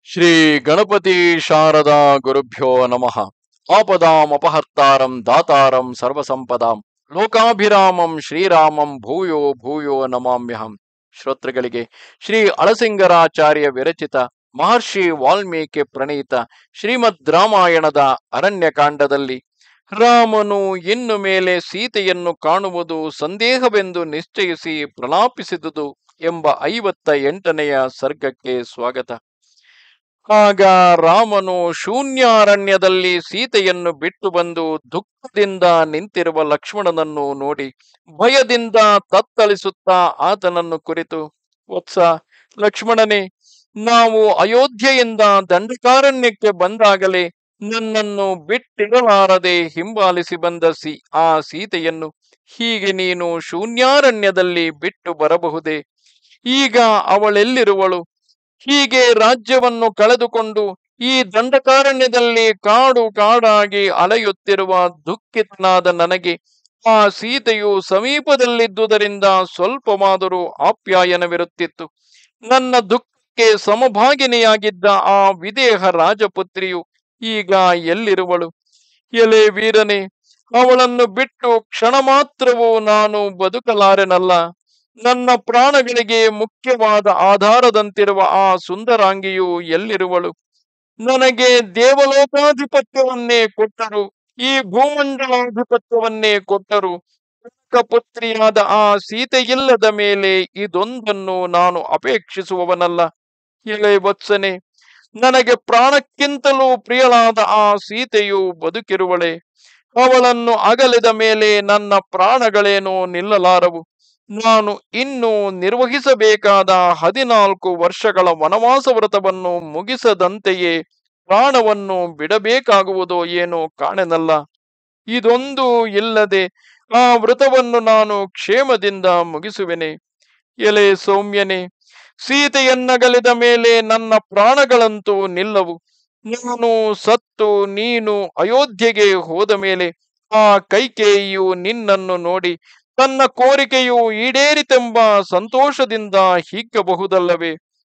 ಶ್ರೀ ಗಣಪತಿ ಶಾರದಾ ಗುರುಭ್ಯೋ ನಮಃ. ಆಪದಾಂ ಅಪಹರ್ತಾರಂ ದಾತಾರಂ ಸರ್ವಸಂಪದಾಂ ಲೋಕಾಭಿರಾಮಂ ಶ್ರೀರಾಮಂ ಭೂಯೋ ಭೂಯೋ ನಮಾಮ್ಯಹಂ. ಶ್ರೋತೃಗಳಿಗೆ ಶ್ರೀ ಅಳಸಿಂಗರಾಚಾರ್ಯ ವಿರಚಿತ ಮಹರ್ಷಿ ವಾಲ್ಮೀಕಿ ಪ್ರಣೀತ ಶ್ರೀಮದ್ ರಾಮಾಯಣದ ಅರಣ್ಯಕಾಂಡದಲ್ಲಿ ರಾಮನು ಇನ್ನು ಮೇಲೆ ಸೀತೆಯನ್ನು ಕಾಣುವುದು ಸಂದೇಹವೆಂದು ನಿಶ್ಚಯಿಸಿ ಪ್ರಲಾಪಿಸಿದುದು ಎಂಬ 58ನೆಯ ಸರ್ಗಕ್ಕೆ ಸ್ವಾಗತ. ಆಗ ರಾಮನು ಶೂನ್ಯಾರಣ್ಯದಲ್ಲಿ ಸೀತೆಯನ್ನು ಬಿಟ್ಟು ಬಂದು ದುಃಖದಿಂದ ನಿಂತಿರುವ ಲಕ್ಷ್ಮಣನನ್ನು ನೋಡಿ ಭಯದಿಂದ ತತ್ತಳಿಸುತ್ತಾ ಆತನನ್ನು ಕುರಿತು, ವತ್ಸ ಲಕ್ಷ್ಮಣನೇ, ನಾವು ಅಯೋಧ್ಯೆಯಿಂದ ದಂಡಕಾರಣ್ಯಕ್ಕೆ ಬಂದಾಗಲೇ ನನ್ನನ್ನು ಬಿಟ್ಟಿರಲಾರದೆ ಹಿಂಬಾಲಿಸಿ ಬಂದ ಆ ಸೀತೆಯನ್ನು ಹೀಗೆ ನೀನು ಶೂನ್ಯಾರಣ್ಯದಲ್ಲಿ ಬಿಟ್ಟು ಬರಬಹುದೇ? ಈಗ ಅವಳೆಲ್ಲಿರುವಳು? ಹೀಗೆ ರಾಜ್ಯವನ್ನು ಕಳೆದುಕೊಂಡು ಈ ದಂಡಕಾರಣ್ಯದಲ್ಲಿ ಕಾಡು ಕಾಡಾಗಿ ಅಲೆಯುತ್ತಿರುವ ದುಃಖಿತನಾದ ನನಗೆ ಆ ಸೀತೆಯು ಸಮೀಪದಲ್ಲಿದ್ದುದರಿಂದ ಸ್ವಲ್ಪವಾದರೂ ಆಪ್ಯಾಯನವಿರುತ್ತಿತ್ತು. ನನ್ನ ದುಃಖಕ್ಕೆ ಸಮಭಾಗಿನಿಯಾಗಿದ್ದ ಆ ವಿದೇಹ ರಾಜಪುತ್ರಿಯು ಈಗ ಎಲ್ಲಿರುವಳು? ಎಲೆ ವೀರನೇ, ಅವಳನ್ನು ಬಿಟ್ಟು ಕ್ಷಣ ಮಾತ್ರವೂ ನಾನು ಬದುಕಲಾರೆನಲ್ಲ. ನನ್ನ ಪ್ರಾಣಗಳಿಗೆ ಮುಖ್ಯವಾದ ಆಧಾರದಂತಿರುವ ಆ ಸುಂದರಾಂಗಿಯು ಎಲ್ಲಿರುವಳು? ನನಗೆ ದೇವಲೋಕಾಧಿಪತ್ಯವನ್ನೇ ಕೊಟ್ಟರು, ಈ ಭೂಮಂಡಲಾಧಿಪತ್ಯವನ್ನೇ ಕೊಟ್ಟರು, ಪುತ್ರಿಯಾದ ಆ ಸೀತೆಯಿಲ್ಲದ ಮೇಲೆ ಇದೊಂದನ್ನು ನಾನು ಅಪೇಕ್ಷಿಸುವವನಲ್ಲ. ಎಲೆ ವತ್ಸನೆ, ನನಗೆ ಪ್ರಾಣಕ್ಕಿಂತಲೂ ಪ್ರಿಯಳಾದ ಆ ಸೀತೆಯು ಬದುಕಿರುವಳೆ. ಅವಳನ್ನು ಅಗಲಿದ ಮೇಲೆ ನನ್ನ ಪ್ರಾಣಗಳೇನೋ ನಿಲ್ಲಲಾರವು. ನಾನು ಇನ್ನು ನಿರ್ವಹಿಸಬೇಕಾದ 14 ವರ್ಷಗಳ ವನವಾಸ ವ್ರತವನ್ನು ಮುಗಿಸದಂತೆಯೇ ಪ್ರಾಣವನ್ನು ಬಿಡಬೇಕಾಗುವುದೋ ಏನೋ ಕಾಣೆನಲ್ಲ. ಇದೊಂದು ಇಲ್ಲದೆ ಆ ವ್ರತವನ್ನು ನಾನು ಕ್ಷೇಮದಿಂದ ಮುಗಿಸುವೆನೆ. ಎಲೆ ಸೌಮ್ಯನೇ, ಸೀತೆಯನ್ನಗಲಿದ ಮೇಲೆ ನನ್ನ ಪ್ರಾಣಗಳಂತೂ ನಿಲ್ಲವು. ನಾನು ಸತ್ತು ನೀನು ಅಯೋಧ್ಯೆಗೆ ಹೋದ ಮೇಲೆ ಆ ಕೈಕೇಯಿಯು ನಿನ್ನನ್ನು ನೋಡಿ ತನ್ನ ಕೋರಿಕೆಯು ಈಡೇರಿತೆಂಬ ಸಂತೋಷದಿಂದ ಹಿಗ್ಗಬಹುದಲ್ಲವೇ?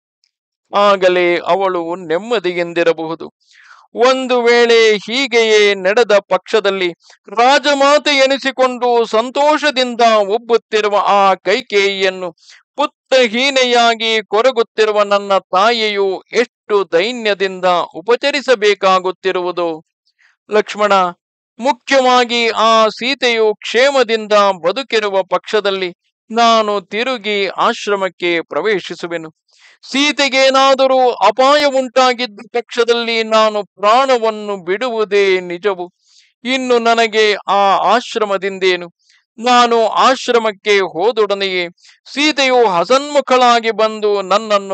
ಆಗಲೇ ಅವಳು ನೆಮ್ಮದಿಯಿಂದಿರಬಹುದು. ಒಂದು ವೇಳೆ ಹೀಗೆಯೇ ನಡೆದ ಪಕ್ಷದಲ್ಲಿ ರಾಜಮಾತೆ ಎನಿಸಿಕೊಂಡು ಸಂತೋಷದಿಂದ ಉಬ್ಬುತ್ತಿರುವ ಆ ಕೈಕೇಯಿಯನ್ನು ಪುತ್ರಹೀನೆಯಾಗಿ ಕೊರಗುತ್ತಿರುವ ನನ್ನ ತಾಯಿಯು ಎಷ್ಟು ದೈನ್ಯದಿಂದ ಉಪಚರಿಸಬೇಕಾಗುತ್ತಿರುವುದು? ಲಕ್ಷ್ಮಣ, ಮುಖ್ಯವಾಗಿ ಆ ಸೀತೆಯು ಕ್ಷೇಮದಿಂದ ಬದುಕಿರುವ ಪಕ್ಷದಲ್ಲಿ ನಾನು ತಿರುಗಿ ಆಶ್ರಮಕ್ಕೆ ಪ್ರವೇಶಿಸುವೆನು. ಸೀತೆಗೇನಾದರೂ ಅಪಾಯ ಉಂಟಾಗಿದ್ದ ಪಕ್ಷದಲ್ಲಿ ನಾನು ಪ್ರಾಣವನ್ನು ಬಿಡುವುದೇ ನಿಜವು. ಇನ್ನು ನನಗೆ ಆ ಆಶ್ರಮದಿಂದೇನು? ನಾನು ಆಶ್ರಮಕ್ಕೆ ಹೋದೊಡನೆಯೇ ಸೀತೆಯು ಹಸನ್ಮುಖಳಾಗಿ ಬಂದು ನನ್ನನ್ನು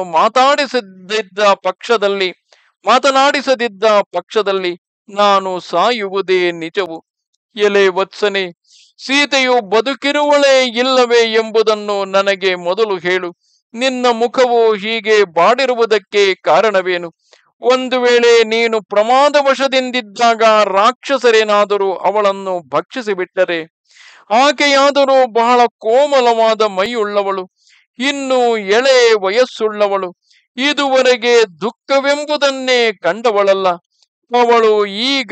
ಮಾತನಾಡಿಸದಿದ್ದ ಪಕ್ಷದಲ್ಲಿ ನಾನು ಸಾಯುವುದೇ ನಿಜವು. ಎಲೆ ವತ್ಸನೆ, ಸೀತೆಯು ಬದುಕಿರುವಳೇ ಇಲ್ಲವೇ ಎಂಬುದನ್ನು ನನಗೆ ಮೊದಲು ಹೇಳು. ನಿನ್ನ ಮುಖವು ಹೀಗೆ ಬಾಡಿರುವುದಕ್ಕೆ ಕಾರಣವೇನು? ಒಂದು ವೇಳೆ ನೀನು ಪ್ರಮಾದವಶದಿಂದಿದ್ದಾಗ ರಾಕ್ಷಸರೇನಾದರೂ ಅವಳನ್ನು ಭಕ್ಷಿಸಿಬಿಟ್ಟರೆ? ಆಕೆಯಾದರೂ ಬಹಳ ಕೋಮಲವಾದ ಮೈಯುಳ್ಳವಳು, ಇನ್ನು ಎಳೆ ವಯಸ್ಸುಳ್ಳವಳು, ಇದುವರೆಗೆ ದುಃಖವೆಂಬುದನ್ನೇ ಕಂಡವಳಲ್ಲ. ಅವಳು ಈಗ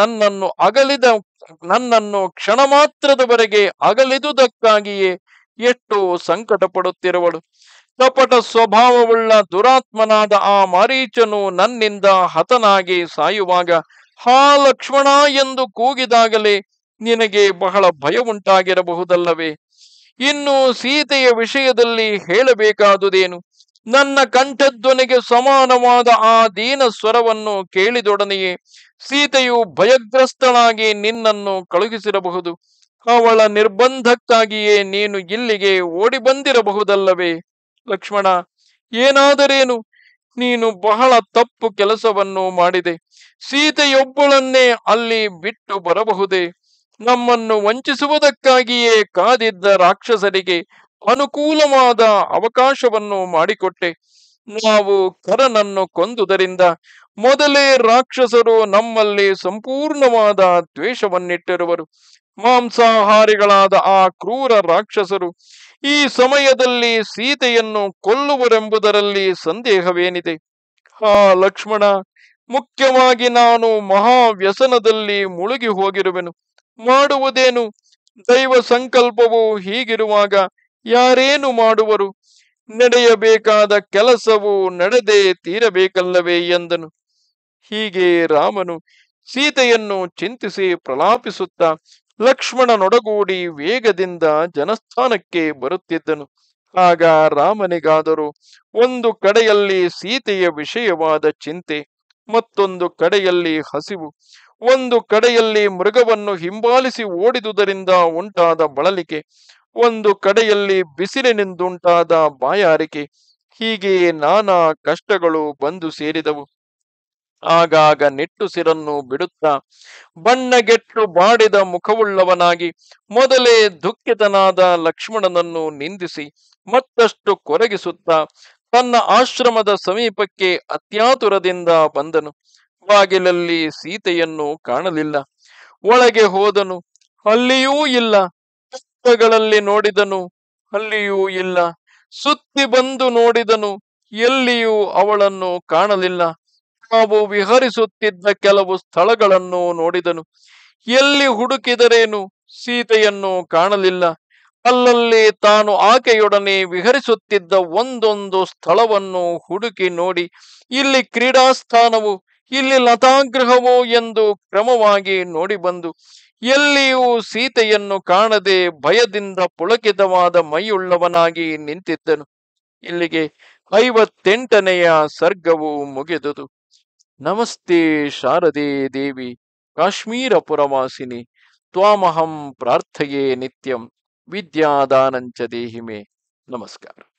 ನನ್ನನ್ನು ಕ್ಷಣ ಮಾತ್ರದವರೆಗೆ ಅಗಲಿದುದಕ್ಕಾಗಿಯೇ ಎಷ್ಟು ಸಂಕಟ ಪಡುತ್ತಿರುವಳು. ಕಪಟ ಸ್ವಭಾವವುಳ್ಳ ದುರಾತ್ಮನಾದ ಆ ಮಾರೀಚನು ನನ್ನಿಂದ ಹತನಾಗಿ ಸಾಯುವಾಗ ಹಾ ಲಕ್ಷ್ಮಣ ಎಂದು ಕೂಗಿದಾಗಲೇ ನಿನಗೆ ಬಹಳ ಭಯ ಉಂಟಾಗಿರಬಹುದಲ್ಲವೇ? ಇನ್ನು ಸೀತೆಯ ವಿಷಯದಲ್ಲಿ ಹೇಳಬೇಕಾದುದೇನು? ನನ್ನ ಕಂಠಧ್ವನಿಗೆ ಸಮಾನವಾದ ಆ ದೀನ ಸ್ವರವನ್ನು ಕೇಳಿದೊಡನೆಯೇ ಸೀತೆಯು ಭಯಗ್ರಸ್ತಳಾಗಿ ನಿನ್ನನ್ನು ಕಳುಹಿಸಿರಬಹುದು. ಅವಳ ನಿರ್ಬಂಧಕ್ಕಾಗಿಯೇ ನೀನು ಇಲ್ಲಿಗೆ ಓಡಿ ಬಂದಿರಬಹುದಲ್ಲವೇ? ಲಕ್ಷ್ಮಣ, ಏನಾದರೇನು? ನೀನು ಬಹಳ ತಪ್ಪು ಕೆಲಸವನ್ನು ಮಾಡಿದೆ. ಸೀತೆಯೊಬ್ಬಳನ್ನೇ ಅಲ್ಲಿ ಬಿಟ್ಟು ಬರಬಹುದೇ? ನಮ್ಮನ್ನು ವಂಚಿಸುವುದಕ್ಕಾಗಿಯೇ ಕಾದಿದ್ದ ರಾಕ್ಷಸರಿಗೆ ಅನುಕೂಲವಾದ ಅವಕಾಶವನ್ನು ಮಾಡಿಕೊಟ್ಟೆ. ನಾವು ಕರನನ್ನು ಕೊಂದುದರಿಂದ ಮೊದಲೇ ರಾಕ್ಷಸರು ನಮ್ಮಲ್ಲಿ ಸಂಪೂರ್ಣವಾದ ದ್ವೇಷವನ್ನಿಟ್ಟಿರುವರು. ಮಾಂಸಾಹಾರಿಗಳಾದ ಆ ಕ್ರೂರ ರಾಕ್ಷಸರು ಈ ಸಮಯದಲ್ಲಿ ಸೀತೆಯನ್ನು ಕೊಲ್ಲುವರೆಂಬುದರಲ್ಲಿ ಸಂದೇಹವೇನಿದೆ? ಹಾ ಲಕ್ಷ್ಮಣ, ಮುಖ್ಯವಾಗಿ ನಾನು ಮಹಾವ್ಯಸನದಲ್ಲಿ ಮುಳುಗಿ ಹೋಗಿರುವೆನು. ಮಾಡುವುದೇನು? ದೈವ ಸಂಕಲ್ಪವು ಹೀಗಿರುವಾಗ ಯಾರೇನು ಮಾಡುವರು? ನಡೆಯಬೇಕಾದ ಕೆಲಸವು ನಡೆದೇ ತೀರಬೇಕಲ್ಲವೇ ಎಂದನು. ಹೀಗೆ ರಾಮನು ಸೀತೆಯನ್ನು ಚಿಂತಿಸಿ ಪ್ರಲಾಪಿಸುತ್ತಾ ಲಕ್ಷ್ಮಣನೊಡಗೂಡಿ ವೇಗದಿಂದ ಜನಸ್ಥಾನಕ್ಕೆ ಬರುತ್ತಿದ್ದನು. ಆಗ ರಾಮನಿಗಾದರೂ ಒಂದು ಕಡೆಯಲ್ಲಿ ಸೀತೆಯ ವಿಷಯವಾದ ಚಿಂತೆ, ಮತ್ತೊಂದು ಕಡೆಯಲ್ಲಿ ಹಸಿವು, ಒಂದು ಕಡೆಯಲ್ಲಿ ಮೃಗವನ್ನು ಹಿಂಬಾಲಿಸಿ ಓಡಿದುದರಿಂದ ಉಂಟಾದ ಬಳಲಿಕೆ, ಒಂದು ಕಡೆಯಲ್ಲಿ ಬಿಸಿಲಿನಿಂದುಂಟಾದ ಬಾಯಾರಿಕೆ, ಹೀಗೆ ನಾನಾ ಕಷ್ಟಗಳು ಬಂದು ಸೇರಿದವು. ಆಗಾಗ ನಿಟ್ಟುಸಿರನ್ನು ಬಿಡುತ್ತಾ ಬಣ್ಣಗೆಟ್ಟು ಬಾಡಿದ ಮುಖವುಳ್ಳವನಾಗಿ ಮೊದಲೇ ದುಃಖಿತನಾದ ಲಕ್ಷ್ಮಣನನ್ನು ನಿಂದಿಸಿ ಮತ್ತಷ್ಟು ಕೊರಗಿಸುತ್ತಾ ತನ್ನ ಆಶ್ರಮದ ಸಮೀಪಕ್ಕೆ ಅತ್ಯಾತುರದಿಂದ ಬಂದನು. ಬಾಗಿಲಲ್ಲಿ ಸೀತೆಯನ್ನು ಕಾಣಲಿಲ್ಲ. ಒಳಗೆ ಹೋದನು, ಅಲ್ಲಿಯೂ ಇಲ್ಲ. ಪುಸ್ತಕಗಳಲ್ಲಿ ನೋಡಿದನು, ಅಲ್ಲಿಯೂ ಇಲ್ಲ. ಸುತ್ತಿ ಬಂದು ನೋಡಿದನು, ಎಲ್ಲಿಯೂ ಅವಳನ್ನು ಕಾಣಲಿಲ್ಲ. ತಾವು ವಿಹರಿಸುತ್ತಿದ್ದ ಕೆಲವು ಸ್ಥಳಗಳನ್ನು ನೋಡಿದನು. ಎಲ್ಲಿ ಹುಡುಕಿದರೇನು ಸೀತೆಯನ್ನು ಕಾಣಲಿಲ್ಲ. ಅಲ್ಲಲ್ಲಿ ತಾನು ಆಕೆಯೊಡನೆ ವಿಹರಿಸುತ್ತಿದ್ದ ಒಂದೊಂದು ಸ್ಥಳವನ್ನು ಹುಡುಕಿ ನೋಡಿ, ಇಲ್ಲಿ ಕ್ರೀಡಾಸ್ಥಾನವು, ಇಲ್ಲಿ ಲತಾಗೃಹವೋ ಎಂದು ಕ್ರಮವಾಗಿ ನೋಡಿ ಬಂದು ಎಲ್ಲಿಯೂ ಸೀತೆಯನ್ನು ಕಾಣದೆ ಭಯದಿಂದ ಪುಳಕಿತವಾದ ಮೈಯುಳ್ಳವನಾಗಿ ನಿಂತಿದ್ದನು. ಇಲ್ಲಿಗೆ 58ನೆಯ ಸರ್ಗವು ಮುಗಿದುದು. ನಮಸ್ತೆ ಶಾರದೆ ದೇವಿ ಕಾಶ್ಮೀರ ಪುರವಾಸಿನಿ ತ್ವಾಮಹಂ ಪ್ರಾರ್ಥಯೇ ನಿತ್ಯಂ ವಿದ್ಯಾದಾನಂಚ ದೇಹಿಮೆ. ನಮಸ್ಕಾರ.